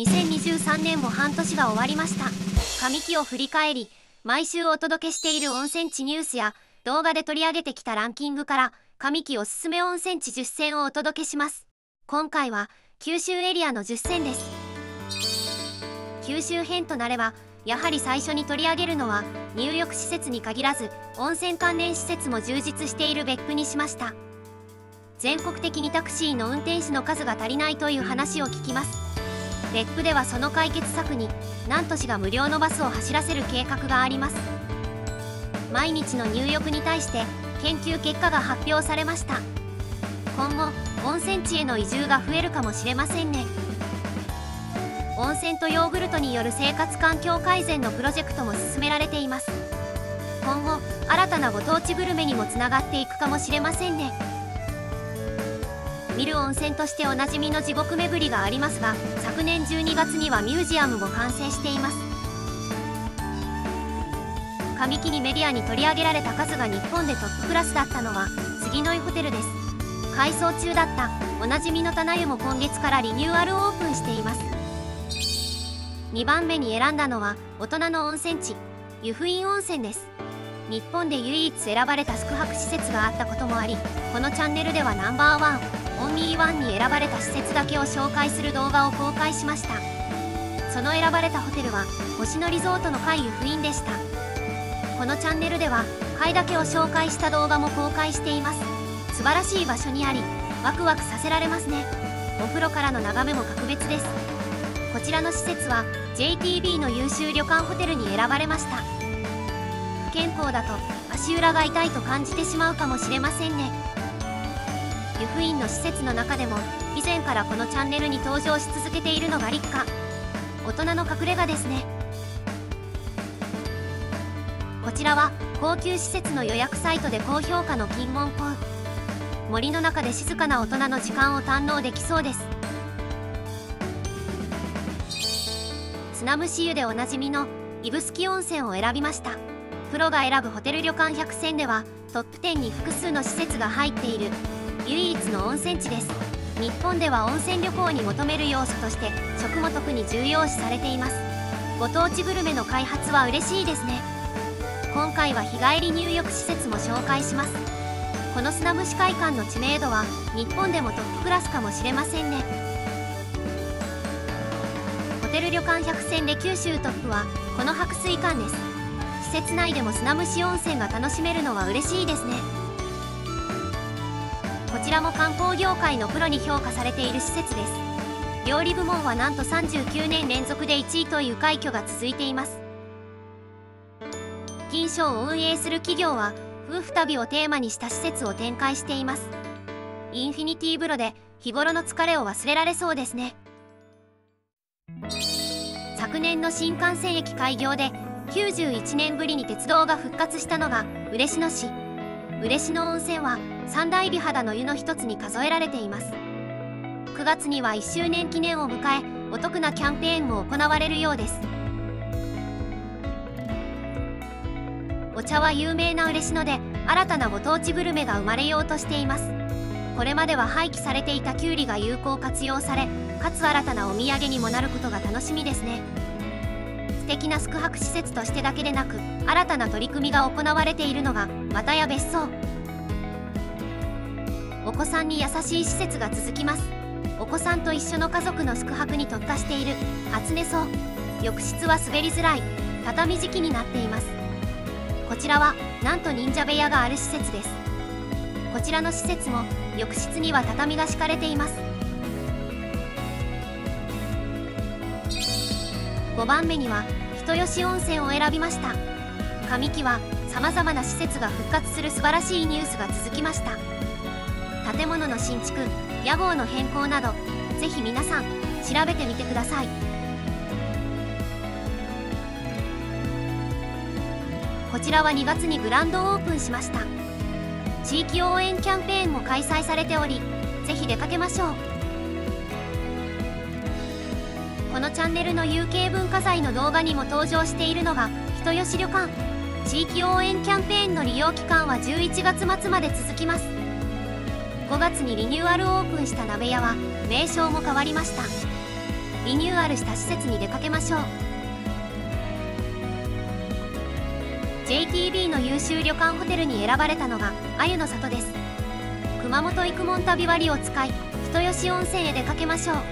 2023年も半年が終わりました。上期を振り返り、毎週お届けしている温泉地ニュースや動画で取り上げてきたランキングから上期おすすめ温泉地10選をお届けします。今回は九州エリアの10選です。九州編となればやはり最初に取り上げるのは入浴施設に限らず温泉関連施設も充実している別府にしました。全国的にタクシーの運転手の数が足りないという話を聞きます。別府ではその解決策に南砺市が無料のバスを走らせる計画があります。毎日の入浴に対して研究結果が発表されました。今後温泉地への移住が増えるかもしれませんね。温泉とヨーグルトによる生活環境改善のプロジェクトも進められています。今後新たなご当地グルメにもつながっていくかもしれませんね。見る温泉としておなじみの地獄巡りがありますが、昨年12月にはミュージアムも完成しています。上期にメディアに取り上げられた数が日本でトップクラスだったのは杉の井ホテルです。改装中だったおなじみの棚湯も今月からリニューアルオープンしています。2番目に選んだのは大人の温泉地湯布院温泉です。日本で唯一選ばれた宿泊施設があったこともあり、このチャンネルではナンバーワンオンリーワンに選ばれた施設だけを紹介する動画を公開しました。その選ばれたホテルは星野リゾートの界湯布院でした。このチャンネルでは階だけを紹介した動画も公開しています。素晴らしい場所にありワクワクさせられますね。お風呂からの眺めも格別です。こちらの施設は JTB の優秀旅館ホテルに選ばれました。不健康だと足裏が痛いと感じてしまうかもしれませんね。湯布院の施設の中でも以前からこのチャンネルに登場し続けているのが立夏、大人の隠れ家ですね。こちらは高級施設の予約サイトで高評価の金門港。森の中で静かな大人の時間を堪能できそうです。砂蒸し湯でおなじみの指宿温泉を選びました。プロが選ぶホテル旅館100選ではトップ10に複数の施設が入っている唯一の温泉地です。日本では温泉旅行に求める要素として食も特に重要視されています。ご当地グルメの開発は嬉しいですね。今回は日帰り入浴施設も紹介します。この砂蒸し会館の知名度は日本でもトップクラスかもしれませんね。ホテル旅館100選で九州トップはこの白水館です。施設内でも砂蒸し温泉が楽しめるのは嬉しいですね。こちらも観光業界のプロに評価されている施設です。料理部門はなんと39年連続で1位という快挙が続いています。金賞を運営する企業は夫婦旅をテーマにした施設を展開しています。インフィニティ風呂で日頃の疲れを忘れられそうですね。昨年の新幹線駅開業で91年ぶりに鉄道が復活したのが嬉野市。嬉野温泉は三大美肌の湯の一つに数えられています。9月には1周年記念を迎えお得なキャンペーンも行われるようです。お茶は有名な嬉野で新たなご当地グルメが生まれようとしています。これまでは廃棄されていたきゅうりが有効活用され、かつ新たなお土産にもなることが楽しみですね。素敵な宿泊施設としてだけでなく新たな取り組みが行われているのが又屋別荘。お子さんに優しい施設が続きます。お子さんと一緒の家族の宿泊に特化している初音荘。浴室は滑りづらい畳敷きになっています。こちらはなんと忍者部屋がある施設です。こちらの施設も浴室には畳が敷かれています。5番目には人吉温泉を選びました。上期はさまざまな施設が復活する素晴らしいニュースが続きました。建物の新築、屋号の変更などぜひ皆さん調べてみてください。こちらは2月にグランドオープンしました。地域応援キャンペーンも開催されておりぜひ出かけましょう。このチャンネルの有形文化財の動画にも登場しているのが人吉旅館。地域応援キャンペーンの利用期間は11月末まで続きます。5月にリニューアルオープンした鍋屋は名称も変わりました。 リニューアルした施設に出かけましょう。 JTB の優秀旅館ホテルに選ばれたのが鮎の里です。熊本育門旅割を使い人吉温泉へ出かけましょう。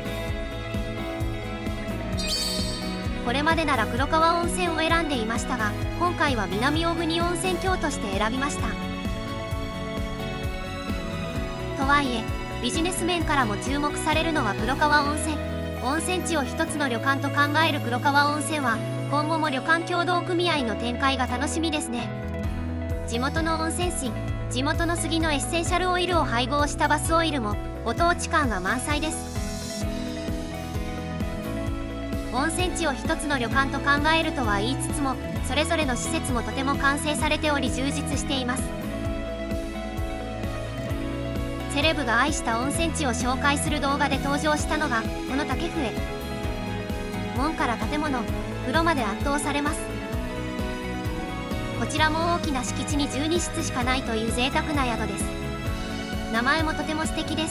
これまでなら黒川温泉を選んでいましたが、今回は南小国温泉郷として選びました。とはいえビジネス面からも注目されるのは黒川温泉。温泉地を一つの旅館と考える黒川温泉は今後も旅館協同組合の展開が楽しみですね。地元の温泉水、地元の杉のエッセンシャルオイルを配合したバスオイルもご当地感が満載です。温泉地を一つの旅館と考えるとは言いつつも、それぞれの施設もとても完成されており充実しています。セレブが愛した温泉地を紹介する動画で登場したのがこの竹笛。門から建物、風呂まで圧倒されます。こちらも大きな敷地に12室しかないという贅沢な宿です。名前もとても素敵です。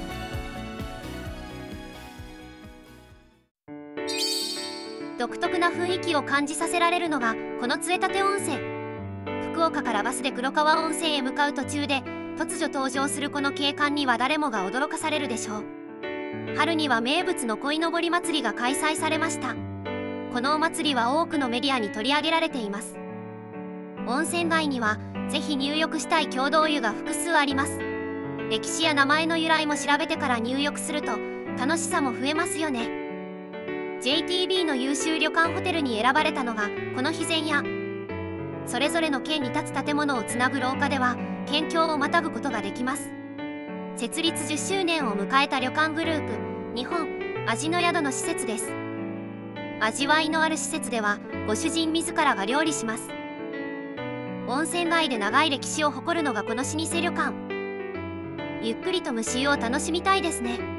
独特な雰囲気を感じさせられるのがこの杖立温泉。福岡からバスで黒川温泉へ向かう途中で突如登場するこの景観には誰もが驚かされるでしょう。春には名物の鯉のぼり祭りが開催されました。このお祭りは多くのメディアに取り上げられています。温泉街にはぜひ入浴したい共同湯が複数あります。歴史や名前の由来も調べてから入浴すると楽しさも増えますよね。JTB の優秀旅館ホテルに選ばれたのがこの肥前屋。それぞれの県に立つ建物をつなぐ廊下では県境をまたぐことができます。設立10周年を迎えた旅館グループ日本味の宿の施設です。味わいのある施設ではご主人自らが料理します。温泉街で長い歴史を誇るのがこの老舗旅館。ゆっくりと蒸し湯を楽しみたいですね。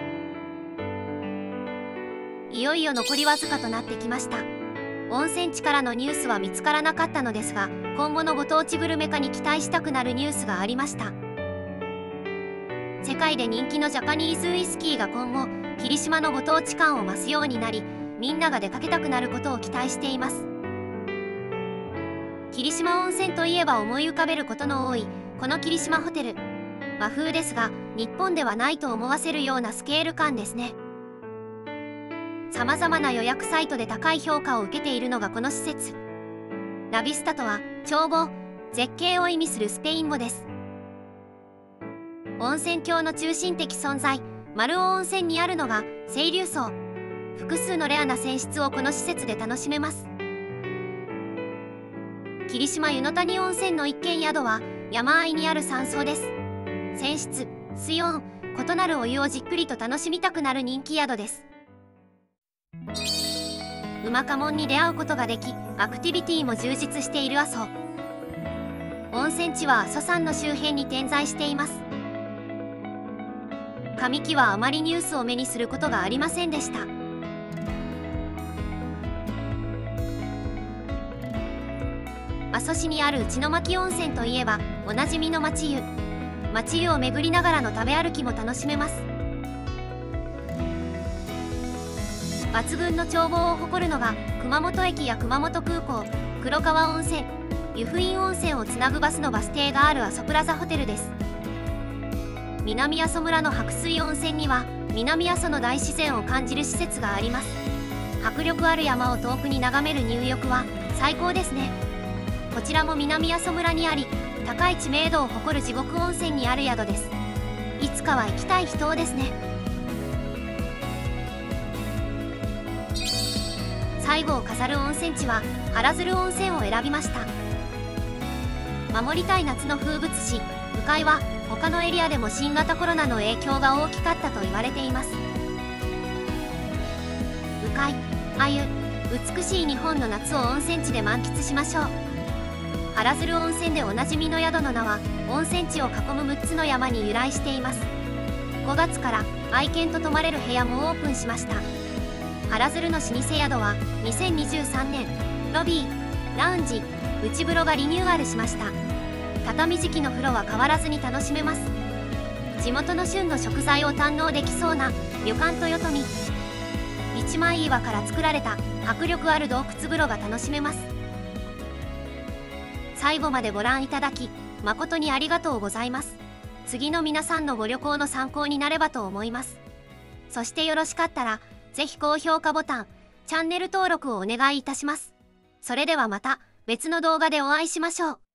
いよいよ残りわずかとなってきました。温泉地からのニュースは見つからなかったのですが、今後のご当地グルメ化に期待したくなるニュースがありました。世界で人気のジャパニーズウイスキーが今後霧島のご当地感を増すようになり、みんなが出かけたくなることを期待しています。霧島温泉といえば思い浮かべることの多いこの霧島ホテル。和風ですが日本ではないと思わせるようなスケール感ですね。さまざまな予約サイトで高い評価を受けているのがこの施設。ラビスタとは眺望、絶景を意味するスペイン語です。温泉郷の中心的存在、丸尾温泉にあるのが清流荘。複数のレアな泉質をこの施設で楽しめます。霧島湯の谷温泉の一軒宿は山あいにある山荘です。泉質、水温、異なるお湯をじっくりと楽しみたくなる人気宿です。馬家紋に出会うことができ、アクティビティも充実している阿蘇。温泉地は阿蘇山の周辺に点在しています。上木はあまりニュースを目にすることがありませんでした。阿蘇市にある内巻温泉といえばおなじみの町湯。町湯を巡りながらの食べ歩きも楽しめます。抜群の眺望を誇るのが熊本駅や熊本空港、黒川温泉、湯布院温泉をつなぐバスのバス停がある阿蘇プラザホテルです。南阿蘇村の白水温泉には南阿蘇の大自然を感じる施設があります。迫力ある山を遠くに眺める入浴は最高ですね。こちらも南阿蘇村にあり、高い知名度を誇る地獄温泉にある宿です。いつかは行きたい秘湯ですね。最後を飾る温泉地は原鶴温泉を選びました。守りたい夏の風物詩、鵜飼は他のエリアでも新型コロナの影響が大きかったと言われています。鵜飼、鮎、美しい日本の夏を温泉地で満喫しましょう。原鶴温泉でおなじみの宿の名は温泉地を囲む6つの山に由来しています。5月から愛犬と泊まれる部屋もオープンしました。原鶴の老舗宿は2023年ロビー、ラウンジ、内風呂がリニューアルしました。畳敷きの風呂は変わらずに楽しめます。地元の旬の食材を堪能できそうな旅館豊富。 一枚岩から作られた迫力ある洞窟風呂が楽しめます。最後までご覧いただき誠にありがとうございます。次の皆さんのご旅行の参考になればと思います。そしてよろしかったらぜひ高評価ボタン、チャンネル登録をお願いいたします。それではまた別の動画でお会いしましょう。